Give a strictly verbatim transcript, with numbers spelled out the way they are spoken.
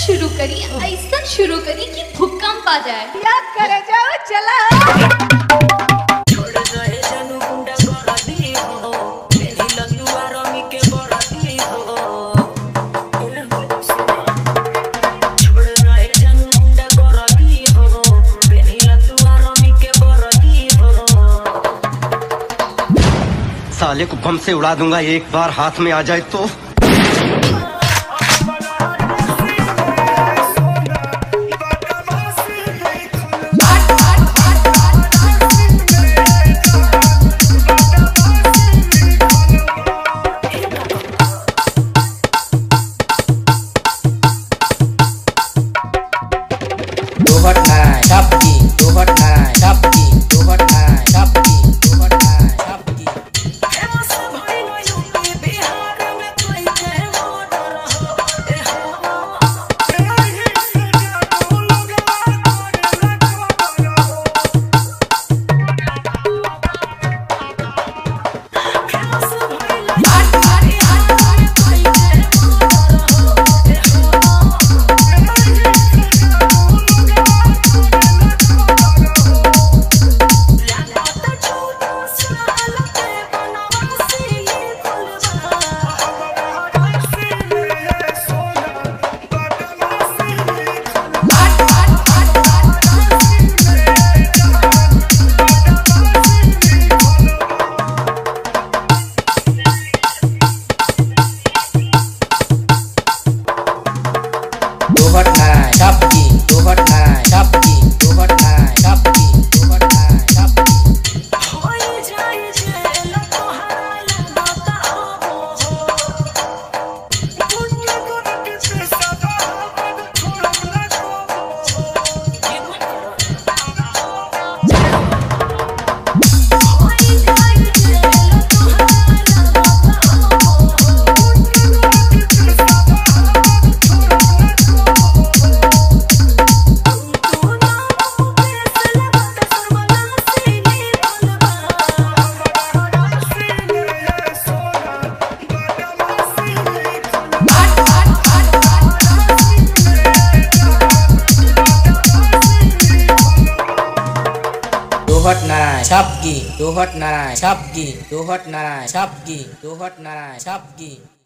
शुरू करी, ऐसा शुरू करी कि भूकंप आ जाए। याद करे जाओ चला साले को बम से उड़ा दूंगा एक बार हाथ में आ जाए तो। Dohot narai sabgi, dohot narai sabgi, dohot narai sabgi, dohot narai sabgi.